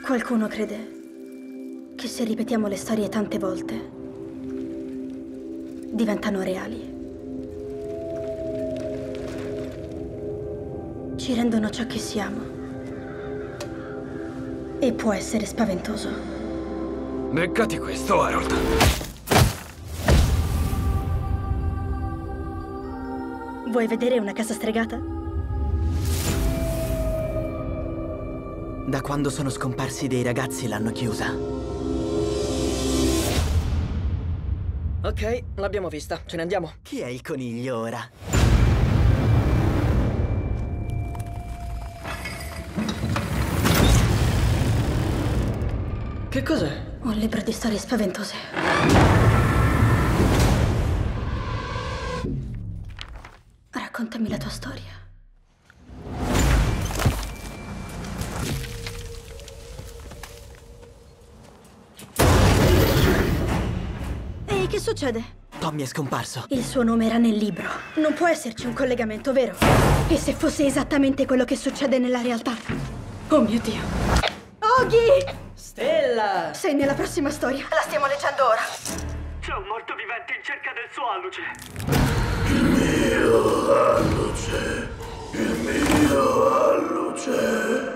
Qualcuno crede che se ripetiamo le storie tante volte, diventano reali. Ci rendono ciò che siamo. E può essere spaventoso. Beccati questo, Harold. Vuoi vedere una casa stregata? Da quando sono scomparsi dei ragazzi l'hanno chiusa. Ok, l'abbiamo vista. Ce ne andiamo. Chi è il coniglio ora? Che cos'è? Un libro di storie spaventose. Raccontami la tua storia. Ehi, che succede? Tommy è scomparso. Il suo nome era nel libro. Non può esserci un collegamento, vero? E se fosse esattamente quello che succede nella realtà? Oh mio Dio. Oggy! Stella! Sei nella prossima storia. La stiamo leggendo ora. C'è un morto vivente in cerca del suo alluce. Il mio alluce.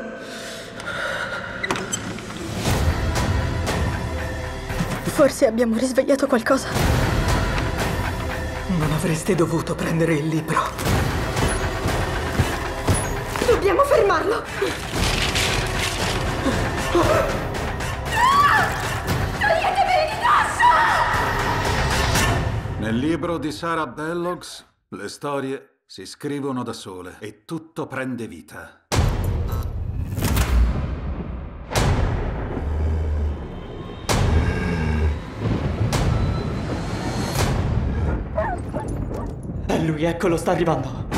Forse abbiamo risvegliato qualcosa. Non avreste dovuto prendere il libro. Dobbiamo fermarlo. Toglietevi di dosso! Nel libro di Sarah Bellows, le storie si scrivono da sole e tutto prende vita. È lui, eccolo, sta arrivando.